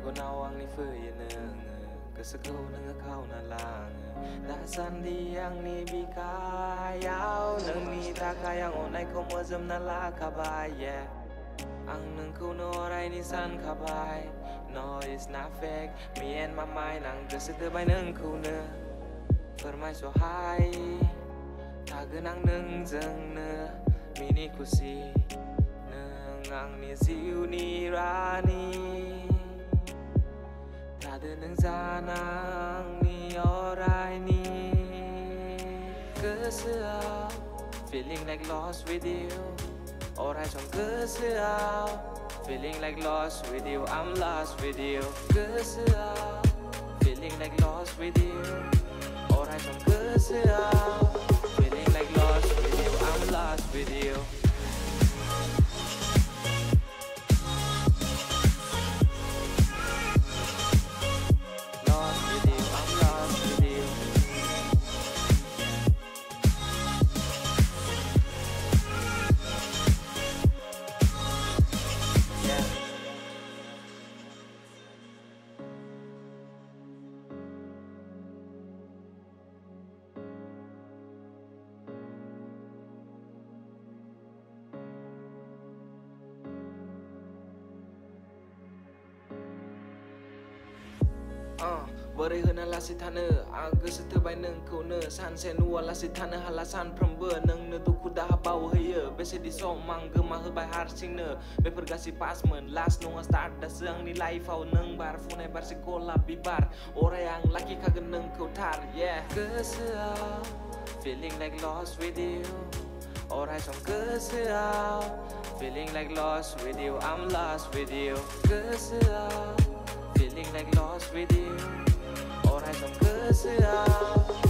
Ko nawang ni feu neng Kesekau neng kau nalang Dasan diang ni bikayau Neng ni takayang onai ko mozem nala kabai yeah Ang neng ko no orai ni san kabai No it's not fake Me and my mind ang kesetebai neng ko ne Permai so hai Tagenang neng zeng ne Mini kusi Neng ang ni ziu ni rani Tade neng zanang ni orai ni Keseau Feeling like lost with you Orai trong keseau Feeling like lost with you I'm lost with you Keseau Feeling like lost with you Orai trong keseau Feeling like lost with you I'm lost with you Beri hena lasi thana Aga setebai neng kau ne San senua lasi thana halasan prembe Neng ne tu kuda bau heye Bese di som mangge mah bai harsing ne Be pergasi pas men Last nunga start da seang ni life au neng bar Funai bar sekolah bibar Orang yang laki kagen neng kau tar Yeah Keseau Feeling like lost with you Orang som keseau Feeling like lost with you I'm lost with you Keseau Feeling like lost with you Orai trong keseau